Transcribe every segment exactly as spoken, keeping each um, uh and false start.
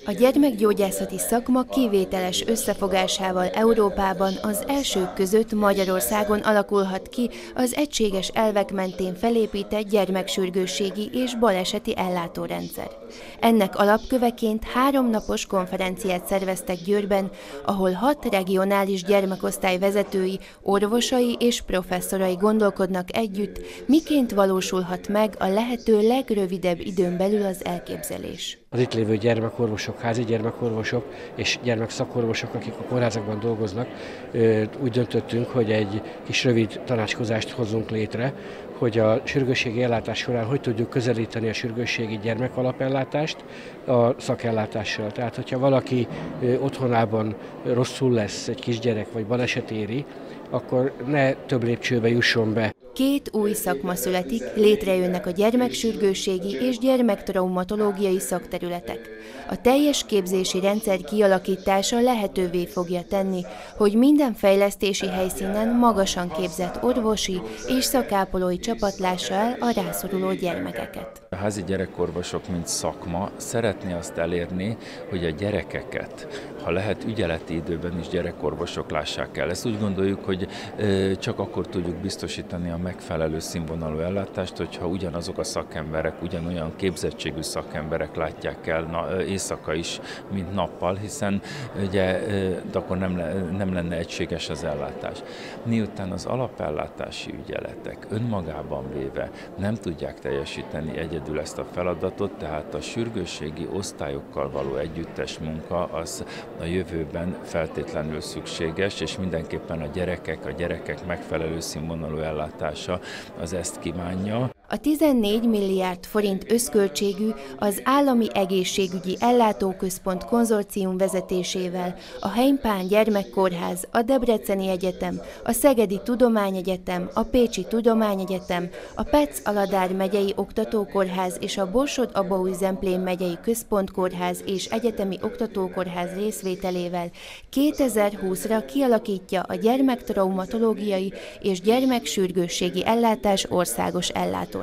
A gyermekgyógyászati szakma kivételes összefogásával Európában az elsők között Magyarországon alakulhat ki az egységes elvek mentén felépített gyermeksürgősségi és baleseti ellátórendszer. Ennek alapköveként három napos konferenciát szerveztek Győrben, ahol hat regionális gyermekosztály vezetői, orvosai és professzorai gondolkodnak együtt, miként valósulhat meg a lehető legrövidebb időn belül az elképzelés. Az itt lévő gyermekorvosok, házi gyermekorvosok és gyermekszakorvosok, akik a kórházakban dolgoznak, úgy döntöttünk, hogy egy kis rövid tanácskozást hozzunk létre, hogy a sürgősségi ellátás során hogy tudjuk közelíteni a sürgősségi gyermekalapellátást a szakellátással. Tehát, hogyha valaki otthonában rosszul lesz, egy kisgyerek vagy baleset éri, akkor ne több lépcsőbe jusson be. Két új szakma születik, létrejönnek a gyermeksürgősségi és gyermektraumatológiai szakterületek. A teljes képzési rendszer kialakítása lehetővé fogja tenni, hogy minden fejlesztési helyszínen magasan képzett orvosi és szakápolói csapat lássa el a rászoruló gyermekeket. A házi gyerekorvosok, mint szakma szeretné azt elérni, hogy a gyerekeket, ha lehet, ügyeleti időben is gyerekorvosok lássák el. Ezt úgy gondoljuk, hogy csak akkor tudjuk biztosítani a megfelelő színvonalú ellátást, hogyha ugyanazok a szakemberek, ugyanolyan képzettségű szakemberek látják el na, éjszaka is, mint nappal, hiszen ugye, de akkor nem, nem lenne egységes az ellátás. Miután az alapellátási ügyeletek önmagában véve nem tudják teljesíteni egyedül ezt a feladatot, tehát a sürgősségi osztályokkal való együttes munka az a jövőben feltétlenül szükséges, és mindenképpen a gyerekek, a gyerekek megfelelő színvonalú ellátása az ezt kívánja. A tizennégy milliárd forint összköltségű az Állami Egészségügyi Ellátóközpont konzorcium vezetésével a Heimpál Gyermekkórház, a Debreceni Egyetem, a Szegedi Tudományegyetem, a Pécsi Tudományegyetem, a Petsz-Aladár megyei oktatókórház és a Borsod-Abaúj-Zemplén megyei központkórház és egyetemi oktatókórház részvételével kétezer-húszra kialakítja a gyermektraumatológiai és gyermeksürgősségi ellátás országos ellátórendszerét.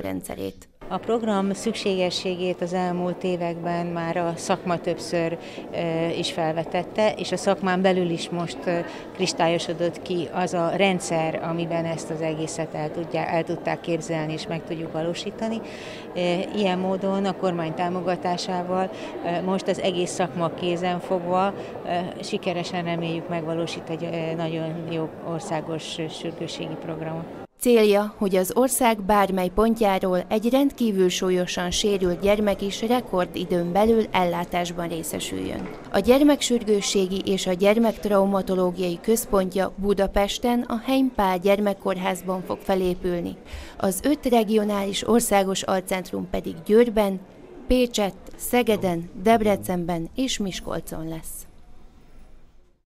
A program szükségességét az elmúlt években már a szakma többször is felvetette, és a szakmán belül is most kristályosodott ki az a rendszer, amiben ezt az egészet el, tudják, el tudták képzelni és meg tudjuk valósítani. Ilyen módon a kormány támogatásával most az egész szakma kézen fogva sikeresen reméljük megvalósít egy nagyon jó országos sürgősségi programot. Célja, hogy az ország bármely pontjáról egy rendkívül súlyosan sérült gyermek is rekordidőn belül ellátásban részesüljön. A gyermeksürgősségi és a gyermektraumatológiai központja Budapesten a Heimpál Gyermekkórházban fog felépülni, az öt regionális országos alcentrum pedig Győrben, Pécsett, Szegeden, Debrecenben és Miskolcon lesz.